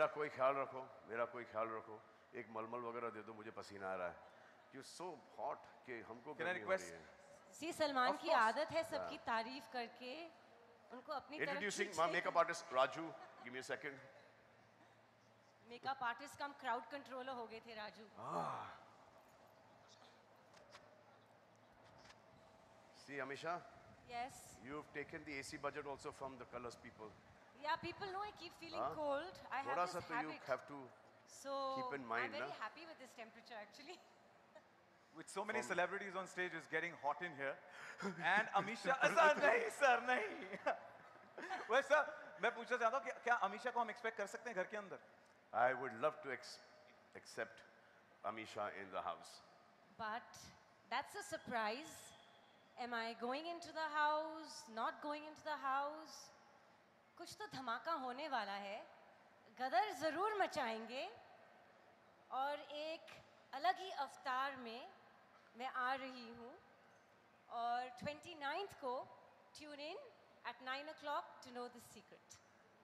कोई ख्याल रखो, मेरा कोई ख्याल रखो, एक मलमल वगैरह दे दो, मुझे पसीना आ रहा है। You're so hot कि हमको गर्मी हो रही है। सी सलमान की आदत है सबकी तारीफ करके उनको अपनी तरफ Introducing my makeup artist Raju. Give me a second. Makeup artist cum crowd controller हो गए थे Raju. See, Ameesha? Yes. You've taken the AC budget also from the colors people. Yeah, people know I keep feeling cold. I have this habit. You have to keep in mind. I'm very happy with this temperature actually. With so many celebrities on stage, it's getting hot in here. And Ameesha, sir, nahi. Well, sir, मैं पूछना चाहता हूँ कि क्या अमीशा को हम expect कर सकते हैं घर के अंदर? I would love to accept Ameesha in the house. But that's a surprise. Am I going into the house? Not going into the house? कुछ तो धमाका होने वाला है. गदर जरूर मचाएंगे. और एक अलग ही अवतार में मैं आ रही हूँ. और 29th को tune in at 9 o'clock to know the secret.